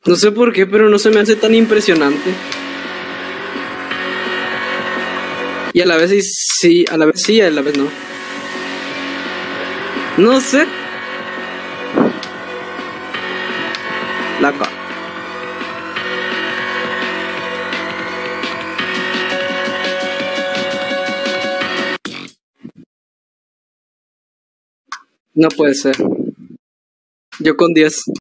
No sé por qué, pero no se me hace tan impresionante. Y a la vez sí, a la vez sí, a la vez no. No sé. La ca- No puede ser. Yo con 10.